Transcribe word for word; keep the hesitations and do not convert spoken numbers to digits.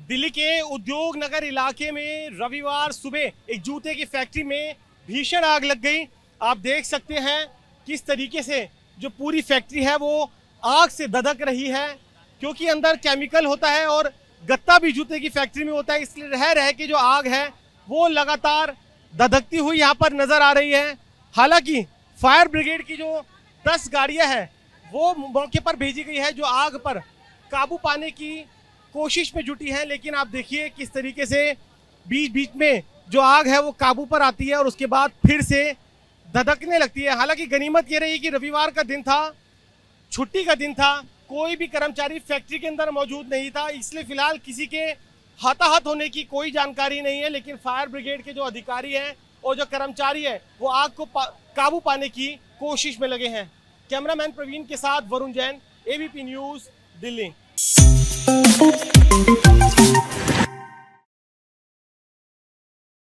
दिल्ली के उद्योग नगर इलाके में रविवार सुबह एक जूते की फैक्ट्री में भीषण आग लग गई। आप देख सकते हैं किस तरीके से जो पूरी फैक्ट्री है वो आग से धधक रही है, क्योंकि अंदर केमिकल होता है और गत्ता भी जूते की फैक्ट्री में होता है, इसलिए रह रह के जो आग है वो लगातार धधकती हुई यहाँ पर नजर आ रही है। हालांकि फायर ब्रिगेड की जो दस गाड़ियां हैं वो मौके पर भेजी गई है जो आग पर काबू पाने की कोशिश में जुटी है, लेकिन आप देखिए किस तरीके से बीच बीच में जो आग है वो काबू पर आती है और उसके बाद फिर से धधकने लगती है। हालांकि गनीमत ये रही कि रविवार का दिन था, छुट्टी का दिन था, कोई भी कर्मचारी फैक्ट्री के अंदर मौजूद नहीं था, इसलिए फिलहाल किसी के हताहत होने की कोई जानकारी नहीं है। लेकिन फायर ब्रिगेड के जो अधिकारी हैं और जो कर्मचारी है वो आग को पा, काबू पाने की कोशिश में लगे हैं। कैमरामैन प्रवीण के साथ वरुण जैन, एबीपी न्यूज़, दिल्ली।